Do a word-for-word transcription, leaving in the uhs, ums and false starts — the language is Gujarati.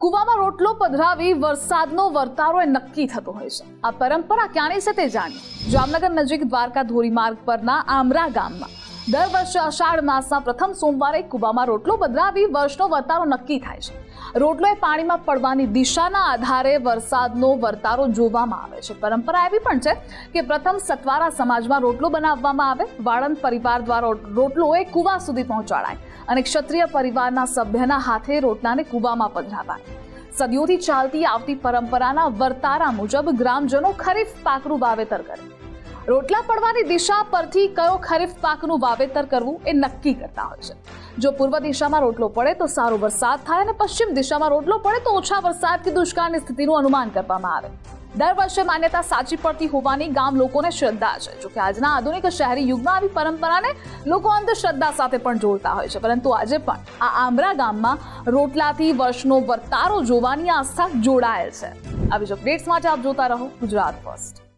કુવામાં રોટલો પધરાવી વરસાદનો વર્તારો નક્કી થતો હોય છે। આ પરંપરા ક્યાંની છે તે જાણીએ। જામનગર નજીક દ્વારકા ધોરીમાર્ગ પરના આમરા ગામમાં દર વર્ષે અષાઢ માસના પ્રથમ સોમવારે કુવામાં રોટલો પધરાવી વર્ષનો વર્તારો નક્કી થાય છે। રોટલો એ પાણીમાં પડવાની દિશાના આધારે વરસાદનો વર્તારો જોવામાં આવે છે। પરંપરા એવી પણ છે કે પ્રથમ સતવારા સમાજમાં રોટલો બનાવવામાં આવે, વાળંદ પરિવાર દ્વારા રોટલો એ કુવા સુધી પહોંચાડાય અને ક્ષત્રિય પરિવારના સભ્યના હાથે રોટલાને કુવામાં પધરાવાય। સદીઓથી ચાલતી આવતી પરંપરાના વર્તારા મુજબ ગ્રામજનો ખરીફ પાકનું વાવેતર કરે। રોટલા પડવાની દિશા પરથી કયો ખરીફ પાકનું વાવેતર કરવું એ નક્કી કરતા હોય છે। જો પૂર્વ દિશામાં રોટલો પડે તો સારો વરસાદ થાય અને પશ્ચિમ દિશામાં રોટલો પડે તો ઓછા વરસાદથી દુષ્કાળની સ્થિતિનું અનુમાન કરવામાં આવે। દર વર્ષે માન્યતા સાચી પડતી હોવાની ગામ લોકોને શ્રદ્ધા છે। જો કે આજના આધુનિક શહેરી યુગમાં આવી પરંપરાને લોકો અંધશ્રદ્ધા સાથે પણ જોડતા હોય છે, પરંતુ આજે પણ આ આમરા ગામમાં રોટલાથી વર્ષનો વર્તારો જોવાની આસ્થા જોડાયેલ છે। આવી જ અપડેટ્સ માટે આપ જોતા રહો ગુજરાત ફર્સ્ટ।